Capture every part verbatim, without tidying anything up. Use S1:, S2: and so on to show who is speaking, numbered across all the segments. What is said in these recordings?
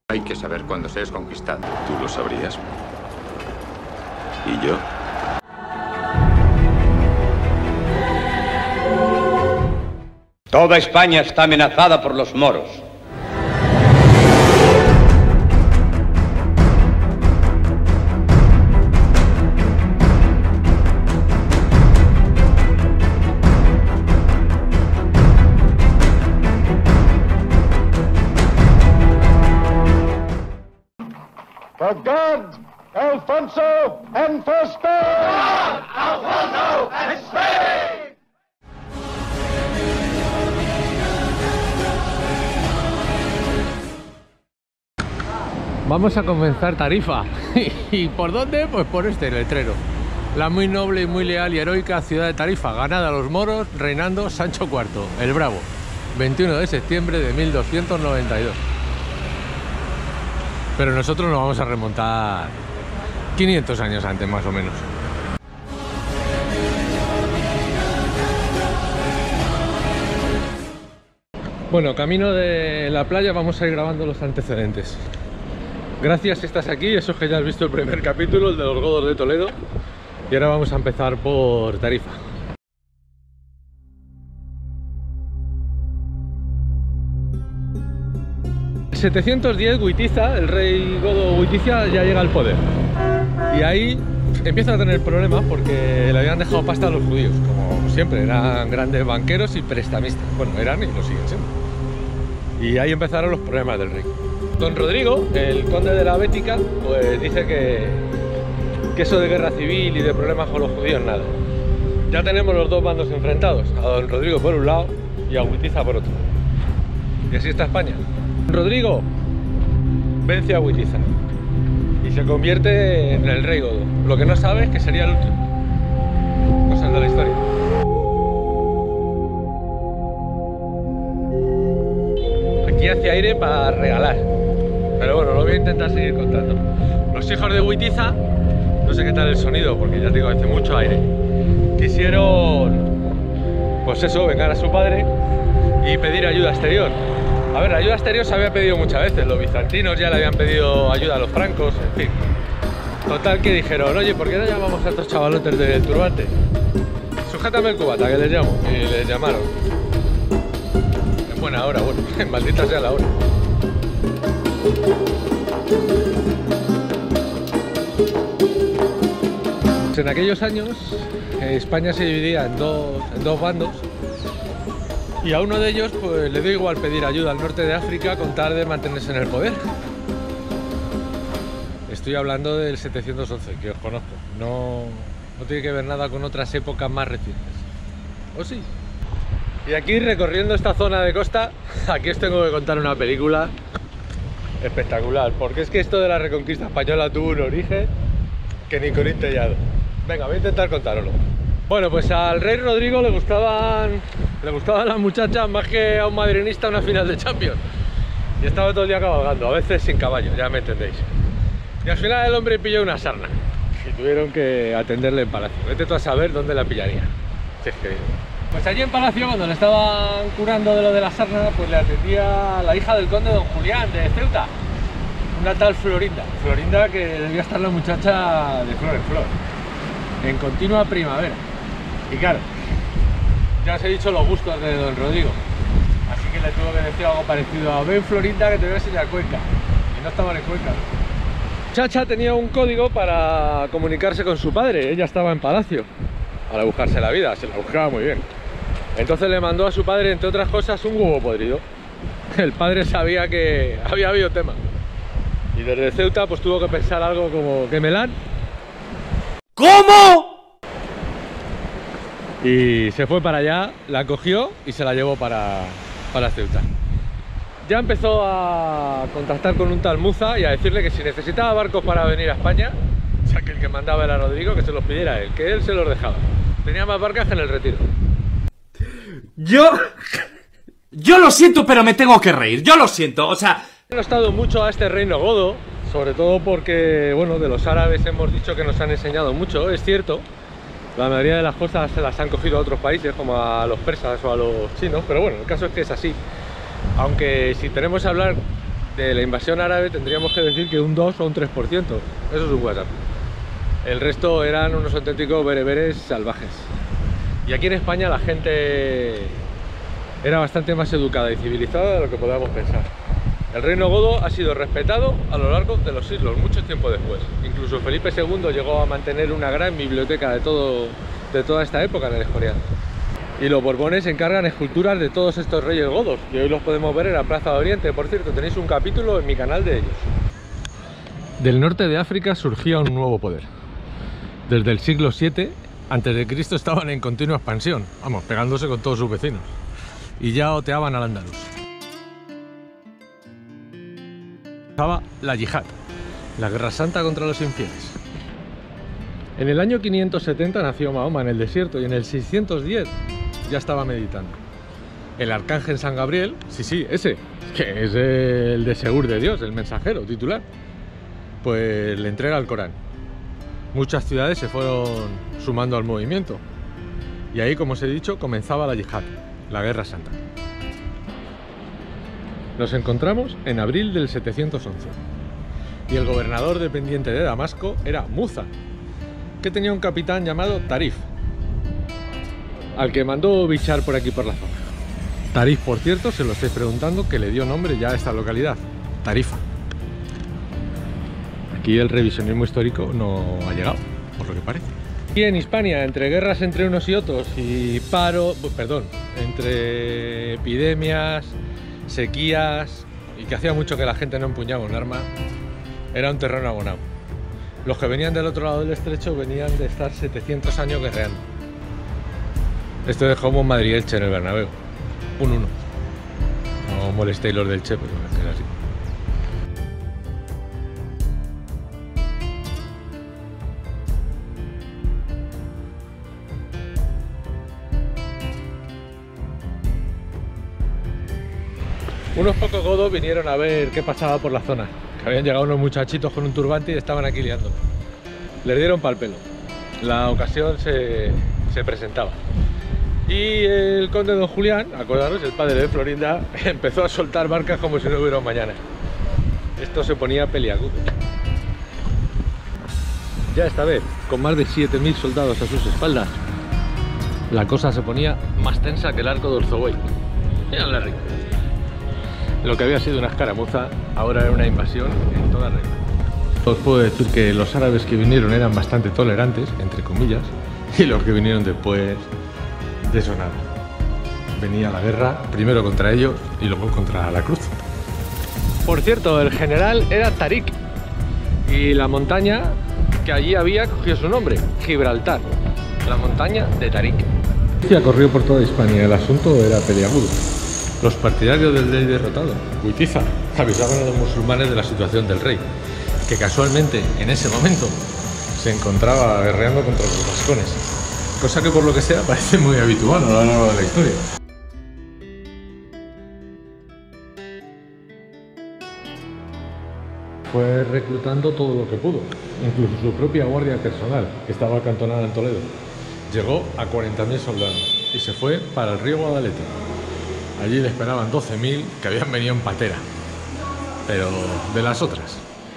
S1: Hay que saber cuándo se es conquistado.
S2: Tú lo sabrías. ¿Y yo?
S3: Toda España está amenazada por los moros.
S4: For God, Alfonso, and for Spain! For God, Alfonso, and Spain!
S5: Vamos a comenzar Tarifa. ¿Y por dónde? Pues por este letrero. La muy noble y muy leal y heroica ciudad de Tarifa, ganada a los moros, reinando Sancho cuarto, el Bravo, veintiuno de septiembre de mil doscientos noventa y dos. Pero nosotros nos vamos a remontar quinientos años antes, más o menos. Bueno, camino de la playa vamos a ir grabando los antecedentes. Gracias si estás aquí, eso es que ya has visto el primer capítulo, el de los godos de Toledo. Y ahora vamos a empezar por Tarifa. setecientos diez, Witiza, el rey godo Witiza, ya llega al poder. Y ahí empieza a tener problemas porque le habían dejado pasta a los judíos, como siempre, eran grandes banqueros y prestamistas. Bueno, eran y lo siguen siendo. Y ahí empezaron los problemas del rey. Don Rodrigo, el conde de la Bética, pues dice que, que eso de guerra civil y de problemas con los judíos, nada. Ya tenemos los dos bandos enfrentados, a Don Rodrigo por un lado y a Witiza por otro. Y así está España. Rodrigo vence a Witiza y se convierte en el rey godo. Lo que no sabe es que sería el último. Cosas de la historia. Aquí hace aire para regalar, pero bueno, lo voy a intentar seguir contando. Los hijos de Witiza, no sé qué tal el sonido porque ya te digo, hace mucho aire, quisieron, pues eso, vengar a su padre y pedir ayuda exterior. A ver, la ayuda exterior se había pedido muchas veces, los bizantinos ya le habían pedido ayuda a los francos, en fin. Total que dijeron, oye, ¿por qué no llamamos a estos chavalotes del turbante? Sujétame el cubata, que les llamo. Y les llamaron. En buena hora, bueno, maldita sea la hora. En aquellos años, España se dividía en dos, en dos bandos. Y a uno de ellos pues le dio igual pedir ayuda al norte de África con tal de mantenerse en el poder. Estoy hablando del setecientos once, que os conozco. No, no tiene que ver nada con otras épocas más recientes. ¿O sí? Y aquí, recorriendo esta zona de costa, aquí os tengo que contar una película espectacular. Porque es que esto de la Reconquista Española tuvo un origen que ni Corín Tellado. Venga, voy a intentar contároslo. Bueno, pues al rey Rodrigo le gustaban, le gustaban las muchachas más que a un madrinista una final de Champions. Y estaba todo el día cabalgando, a veces sin caballo, ya me entendéis. Y al final el hombre pilló una sarna y tuvieron que atenderle en palacio. Vete tú a saber dónde la pillaría. Si es que... Pues allí en palacio, cuando le estaban curando de lo de la sarna, pues le atendía la hija del conde don Julián de Ceuta, una tal Florinda. Florinda, que debía estar la muchacha de flor en flor, en continua primavera. Y claro, ya os he dicho los gustos de don Rodrigo, así que le tuvo que decir algo parecido a ven Florinda que te voy a enseñar Cuenca, y no estaban en Cuenca. Chacha tenía un código para comunicarse con su padre, ella estaba en palacio para buscarse la vida, se la buscaba muy bien. Entonces le mandó a su padre, entre otras cosas, un huevo podrido. El padre sabía que había habido tema y desde Ceuta pues tuvo que pensar algo como que melán.
S3: ¿Cómo?
S5: Y se fue para allá, la cogió y se la llevó para, para Ceuta. Ya empezó a contactar con un tal Muza y a decirle que si necesitaba barcos para venir a España, o sea que el que mandaba era Rodrigo, que se los pidiera él, que él se los dejaba. Tenía más barcas que en el Retiro.
S6: Yo... Yo lo siento, pero me tengo que reír, yo lo siento, o sea...
S5: No he estado mucho a este reino godo, sobre todo porque, bueno, de los árabes hemos dicho que nos han enseñado mucho, es cierto. La mayoría de las cosas se las han cogido a otros países, como a los persas o a los chinos, pero bueno, el caso es que es así. Aunque si tenemos que hablar de la invasión árabe tendríamos que decir que un dos o un tres por ciento. Eso es un WhatsApp. El resto eran unos auténticos bereberes salvajes. Y aquí en España la gente era bastante más educada y civilizada de lo que podamos pensar. El reino godo ha sido respetado a lo largo de los siglos, mucho tiempo después. Incluso Felipe segundo llegó a mantener una gran biblioteca de, todo, de toda esta época en el Escorial. Y los Borbones encargan esculturas de todos estos reyes godos, y hoy los podemos ver en la Plaza de Oriente. Por cierto, tenéis un capítulo en mi canal de ellos. Del norte de África surgía un nuevo poder. Desde el siglo siete antes de Cristo estaban en continua expansión, vamos, pegándose con todos sus vecinos. Y ya oteaban al andaluz. Estaba la yihad, la guerra santa contra los infieles. En el año quinientos setenta nació Mahoma en el desierto y en el seiscientos diez ya estaba meditando. El arcángel San Gabriel, sí, sí, ese, que es el de Segur de Dios, el mensajero titular, pues le entrega el Corán. Muchas ciudades se fueron sumando al movimiento y ahí, como os he dicho, comenzaba la yihad, la guerra santa. Nos encontramos en abril del setecientos once y el gobernador dependiente de Damasco era Muza, que tenía un capitán llamado Tarif, al que mandó bichar por aquí por la zona. Tarif, por cierto, se lo estáis preguntando, que le dio nombre ya a esta localidad, Tarifa. Aquí el revisionismo histórico no ha llegado, por lo que parece. Y en Hispania, entre guerras entre unos y otros y paro, perdón, entre epidemias, sequías y que hacía mucho que la gente no empuñaba un arma, era un terreno abonado. Los que venían del otro lado del estrecho venían de estar setecientos años guerreando. Esto es como un Madrid-Elche en el Bernabéu, un uno. No molestéis los del Che, pero es así. Unos pocos godos vinieron a ver qué pasaba por la zona, que habían llegado unos muchachitos con un turbante y estaban aquí liando. Les dieron pal pelo. La ocasión se, se presentaba. Y el conde don Julián, acordaros, el padre de Florinda, empezó a soltar barcas como si no hubiera un mañana. Esto se ponía peliagudo. Ya esta vez, con más de siete mil soldados a sus espaldas, la cosa se ponía más tensa que el arco de Orzobuey. Mirad la rica. Lo que había sido una escaramuza ahora era una invasión en toda regla. Os puedo decir que los árabes que vinieron eran bastante tolerantes, entre comillas, y los que vinieron después, de eso nada. Venía la guerra, primero contra ellos y luego contra la cruz. Por cierto, el general era Tarik, y la montaña que allí había cogió su nombre, Gibraltar, la montaña de Tarik. La corrió por toda Hispania, el asunto era peliagudo. Los partidarios del rey derrotado, Huitiza, avisaban a los musulmanes de la situación del rey, que casualmente en ese momento se encontraba guerreando contra los vascones, cosa que por lo que sea parece muy habitual a lo largo de la historia. Fue reclutando todo lo que pudo, incluso su propia guardia personal, que estaba acantonada en Toledo. Llegó a cuarenta mil soldados y se fue para el río Guadalete. Allí le esperaban doce mil que habían venido en patera, pero de las otras.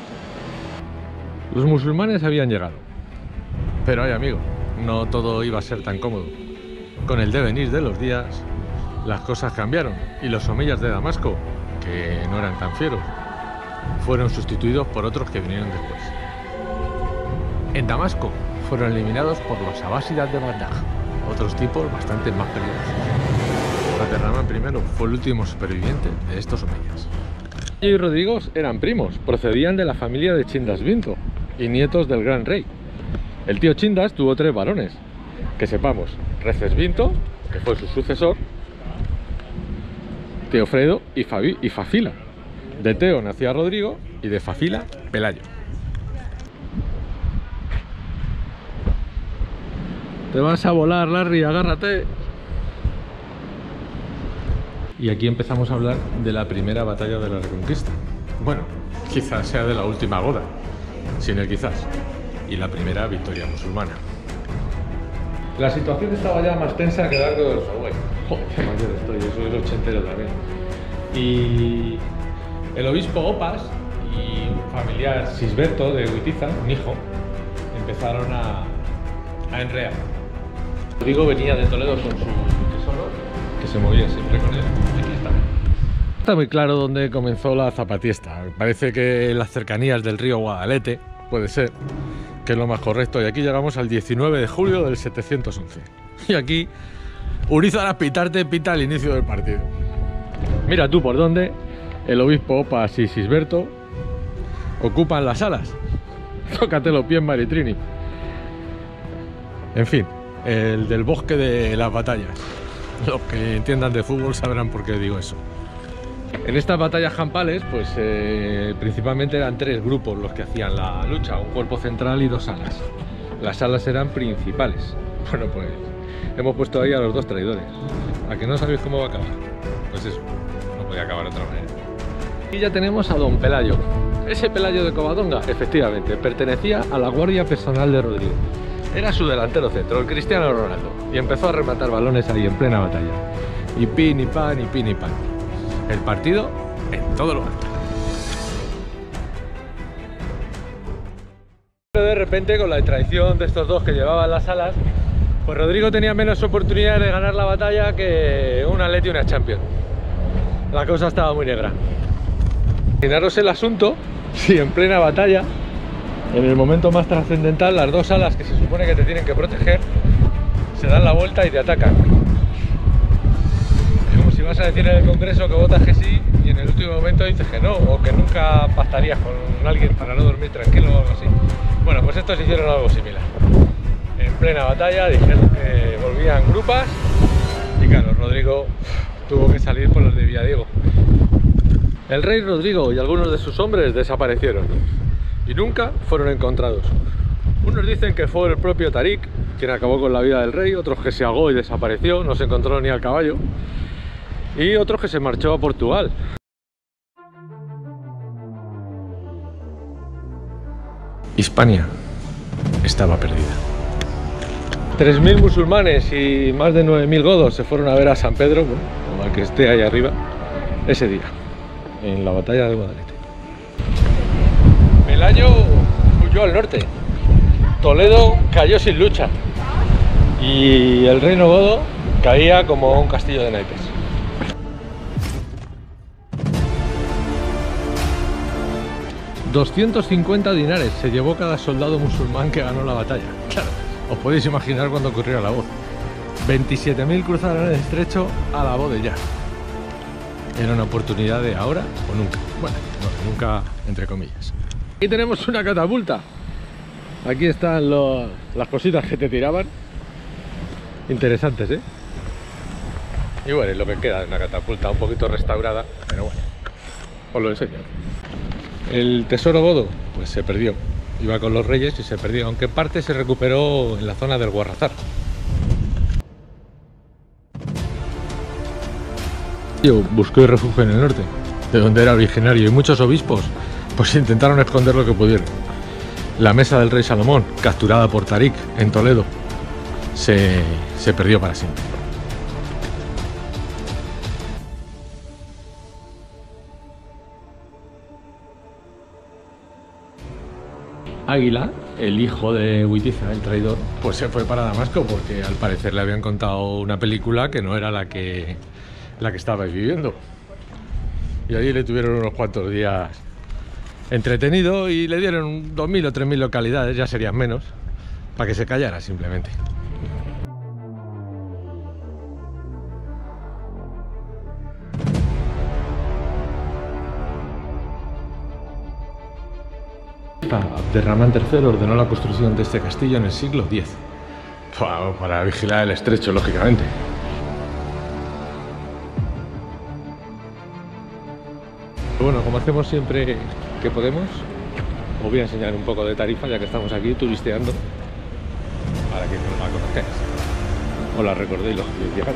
S5: Los musulmanes habían llegado, pero ay amigo, no todo iba a ser tan cómodo. Con el devenir de los días, las cosas cambiaron y los omeyas de Damasco, que no eran tan fieros, fueron sustituidos por otros que vinieron después. En Damasco fueron eliminados por los abásidas de Bagdad, otros tipos bastante más peligrosos. Abderramán primero fue el último superviviente de estos omeyas. Y Rodrigo eran primos, procedían de la familia de Chindas Vinto y nietos del gran rey. El tío Chindas tuvo tres varones, que sepamos, Reces Vinto, que fue su sucesor, Teofredo y, Fabi, y Fafila. De Teo nacía Rodrigo y de Fafila, Pelayo. Te vas a volar, Larry, agárrate. Y aquí empezamos a hablar de la primera batalla de la Reconquista. Bueno, quizás sea de la última goda, sin el quizás, y la primera victoria musulmana. La situación estaba ya más tensa que el arco de Orzobuey. Joder, qué mayor estoy, yo soy el ochentero también. Y El obispo Opas y un familiar, Sisberto de Huitiza, un hijo, empezaron a, a enrear. Rodrigo venía de Toledo con su tesoro, que se movía siempre con él. Aquí está. Está muy claro dónde comenzó la zapatiesta. Parece que en las cercanías del río Guadalete, puede ser, que es lo más correcto. Y aquí llegamos al diecinueve de julio del setecientos once. Y aquí Urizar Azpitarte pita el inicio del partido. Mira tú por dónde el obispo Opas y Sisberto ocupan las salas. Tócate los pies, Maritrini. En fin, el del bosque de las batallas. Los que entiendan de fútbol sabrán por qué digo eso. En estas batallas campales, pues eh, principalmente eran tres grupos los que hacían la lucha, un cuerpo central y dos alas. Las alas eran principales. Bueno, pues hemos puesto ahí a los dos traidores. ¿A que no sabéis cómo va a acabar? Pues eso, no podía acabar de otra manera. Y ya tenemos a don Pelayo. Ese Pelayo de Covadonga, efectivamente, pertenecía a la guardia personal de Rodrigo. Era su delantero centro, el Cristiano Ronaldo. Y empezó a rematar balones ahí en plena batalla. Y pin y pan, y pin y pan. El partido en todo lo alto. De repente, con la traición de estos dos que llevaban las alas, pues Rodrigo tenía menos oportunidades de ganar la batalla que un Atleti y una Champions. La cosa estaba muy negra. Imaginaros el asunto si en plena batalla, en el momento más trascendental, las dos alas que se supone que te tienen que proteger se dan la vuelta y te atacan. Como si vas a decir en el Congreso que votas que sí y en el último momento dices que no, o que nunca pactarías con alguien para no dormir tranquilo o algo así. Bueno, pues estos hicieron algo similar. En plena batalla dijeron que volvían grupas y claro, Rodrigo tuvo que salir por los de Villadiego. El rey Rodrigo y algunos de sus hombres desaparecieron y nunca fueron encontrados. Unos dicen que fue el propio Tarik quien acabó con la vida del rey, otros que se ahogó y desapareció, no se encontró ni al caballo, y otros que se marchó a Portugal. Hispania estaba perdida. tres mil musulmanes y más de nueve mil godos se fueron a ver a San Pedro, bueno, o al que esté ahí arriba, ese día, en la batalla de Guadalete. Pelayo huyó al norte, Toledo cayó sin lucha y el reino godo caía como un castillo de naipes. doscientos cincuenta dinares se llevó cada soldado musulmán que ganó la batalla. Claro, os podéis imaginar cuando ocurrió la voz. veintisiete mil cruzaron el estrecho a la voz de ya. Era una oportunidad de ahora o nunca. Bueno, no, nunca entre comillas. Aquí tenemos una catapulta. Aquí están los, las cositas que te tiraban. Interesantes, ¿eh? Y bueno, es lo que queda de una catapulta un poquito restaurada, pero bueno, os lo enseño. El tesoro godo, pues se perdió. Iba con los reyes y se perdió, aunque en parte se recuperó en la zona del Guarrazar. Yo busqué refugio en el norte, de donde era originario, y muchos obispos pues intentaron esconder lo que pudieron. La mesa del rey Salomón, capturada por Tarik en Toledo, se, se perdió para siempre. Águila, el hijo de Huitiza, el traidor, pues se fue para Damasco porque al parecer le habían contado una película que no era la que, la que estabais viviendo. Y allí le tuvieron unos cuantos días entretenido y le dieron dos mil o tres mil localidades, ya serían menos, para que se callara simplemente. Abderramán tercero ordenó la construcción de este castillo en el siglo diez, para, para vigilar el estrecho, lógicamente. Bueno, como hacemos siempre que podemos, os voy a enseñar un poco de Tarifa, ya que estamos aquí turisteando, para que no la conozcáis, os la recordéis los que habéis llegado.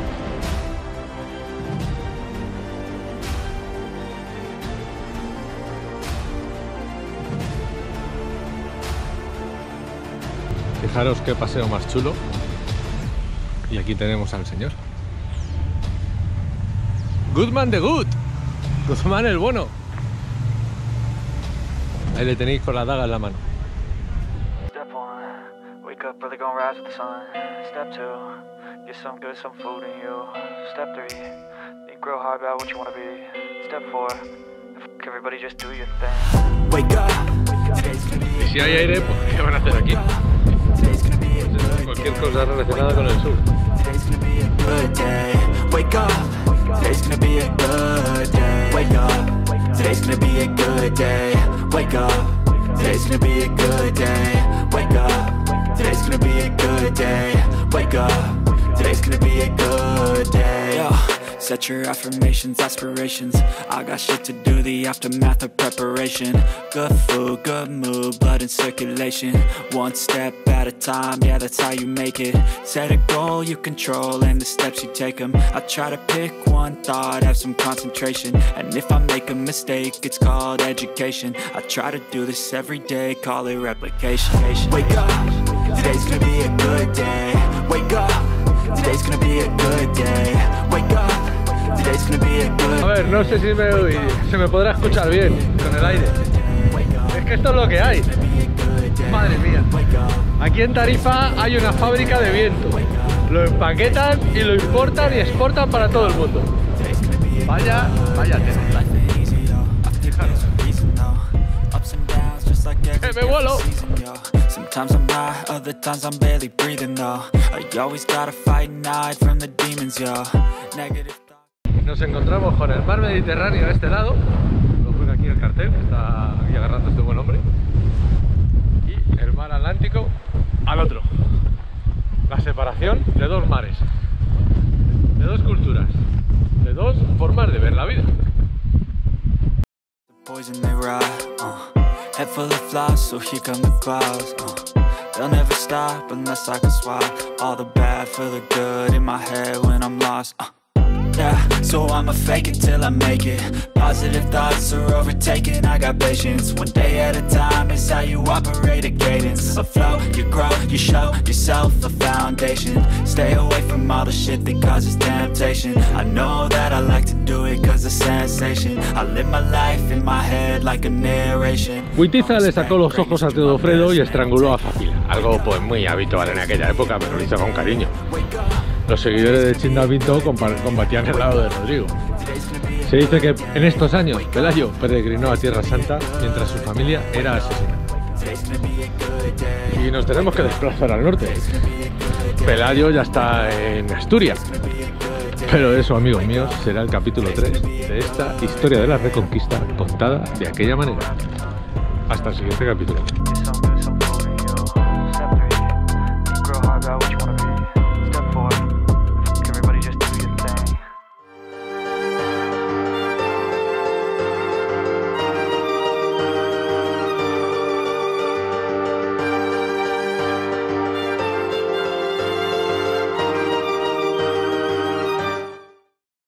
S5: Fijaros qué paseo más chulo. Y aquí tenemos al señor Guzmán de Gut, Guzmán el bueno. Ahí le tenéis con la daga en la mano.
S2: Step one, wake up early, gonna rise with the sun. Step two, get some good, some food in you. Step three, think real hard about what you wanna be. Step four, f everybody just do your thing. Wake up.
S5: Y si hay aire, pues ¿qué van a hacer aquí? Pues cualquier cosa relacionada con el sur.
S2: Wake up. Today's gonna be a good day. Wake up. Today's gonna be a good day. Wake up. Today's gonna be a good day. Wake up. Today's gonna be a good day. Wake up. Today's gonna be a good day. Yo, set your affirmations, aspirations. I got shit to do, the aftermath of preparation. Good food, good mood, blood in circulation. One step at a time, yeah, that's how you make it. Set a goal you control and the steps you take them. I try to pick one thought, have some concentration. And if I make a mistake, it's called education. I try to do this every day, call it replication. Wake up, today's gonna be a good day. Wake up, today's gonna be a good day. Wake up.
S5: A ver, no sé si me, se me podrá escuchar bien con el aire. Es que esto es lo que hay. Madre mía. Aquí en Tarifa hay una fábrica de viento. Lo empaquetan y lo importan y exportan para todo el mundo. Vaya, vaya tema. ¡Eh, me vuelo!
S2: Sometimes I'm high, other times I'm barely breathing though. I always gotta fight and hide from the demons, yo. Negative.
S5: Nos encontramos con el mar Mediterráneo a este lado. Lo pone aquí el cartel, que está aquí agarrando este buen hombre. Y el mar Atlántico al otro. La separación de dos mares, de dos culturas, de dos formas de ver la vida.
S2: Poison they ride, uh, head full of flies, so here come the clouds. Uh, they'll never stop unless I can swap all the bad for the good in my head when I'm lost. Uh, Yeah, so I'ma fake it till I make it. Positive thoughts are overtaken, I got patience. One day at a time is how you operate a cadence. A flow, you grow, you show yourself a foundation. Stay away from all the shit that causes temptation. I know that I like to do it cause it's sensation. I live my life in my head like a narration.
S5: Witiza le sacó los ojos a Teodofredo y estranguló a Fácila. Algo pues muy habitual en aquella época, pero lo hizo con cariño. Los seguidores de Chinda Pinto combatían al lado de Rodrigo. Se dice que en estos años Pelayo peregrinó a Tierra Santa mientras su familia era asesinada. Y nos tenemos que desplazar al norte. Pelayo ya está en Asturias. Pero eso, amigos míos, será el capítulo tres de esta historia de la Reconquista contada de aquella manera. Hasta el siguiente capítulo.